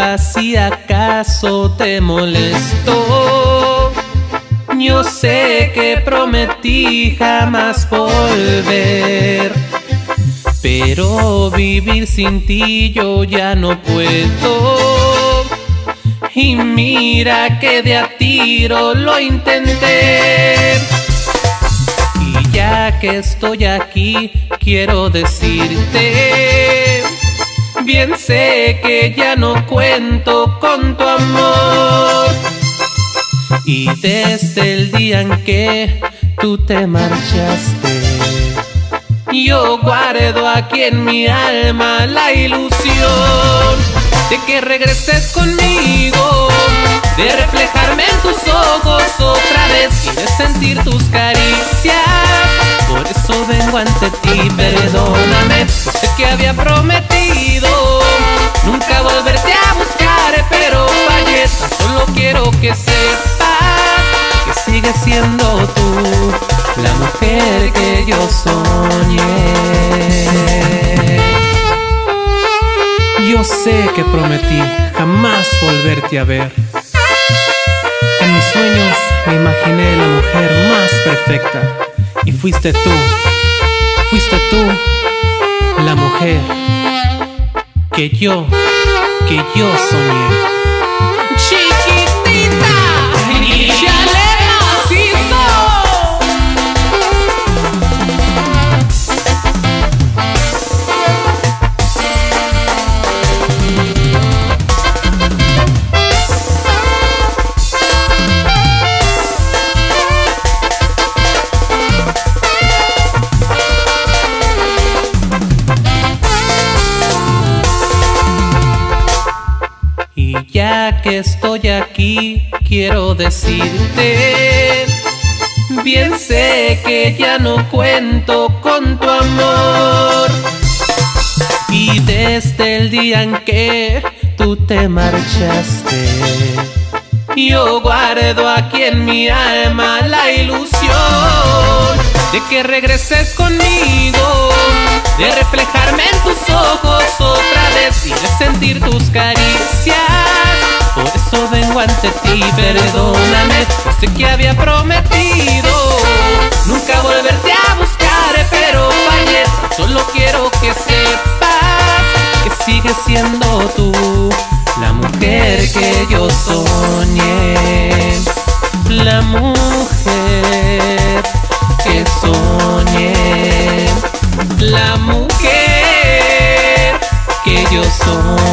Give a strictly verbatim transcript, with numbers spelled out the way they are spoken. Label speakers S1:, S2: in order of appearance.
S1: disculpa si acaso te molesto. Yo sé que prometí jamás volver, pero vivir sin ti yo ya no puedo. Y mira que de a tiro lo intenté. Y ya que estoy aquí, quiero decirte, bien sé que ya no cuento con tu amor. Y desde el día en que tú te marchaste, yo guardo aquí en mi alma la ilusión de que regreses conmigo, de reflejarme en tus ojos otra vez y de sentir tus caricias. Por eso vengo ante ti, perdóname. Yo sé que había prometido nunca volverte a buscar, pero fallé. Tan solo quiero que sepas que sigues siendo tú la mujer que yo soñé. Yo sé que prometí jamás volverte a ver. En mis sueños me imaginé la mujer más perfecta, y fuiste tú, fuiste tú la mujer que yo, que yo soñé. Chiquitita, ya le macizo. Y ya que estoy aquí, quiero decirte, bien sé que ya no cuento con tu amor. Y desde el día en que tú te marchaste, yo guardo aquí en mi alma la ilusión de que regreses conmigo, de reflejarme en tus ojos otra vez y de sentir tus caricias. Por eso vengo ante ti, perdóname. Yo sé que había prometido nunca volverte a buscar, pero fallé. Solo quiero que sepas que sigues siendo tú la mujer que yo soñé, la mujer que soñé, la mujer que yo soñé.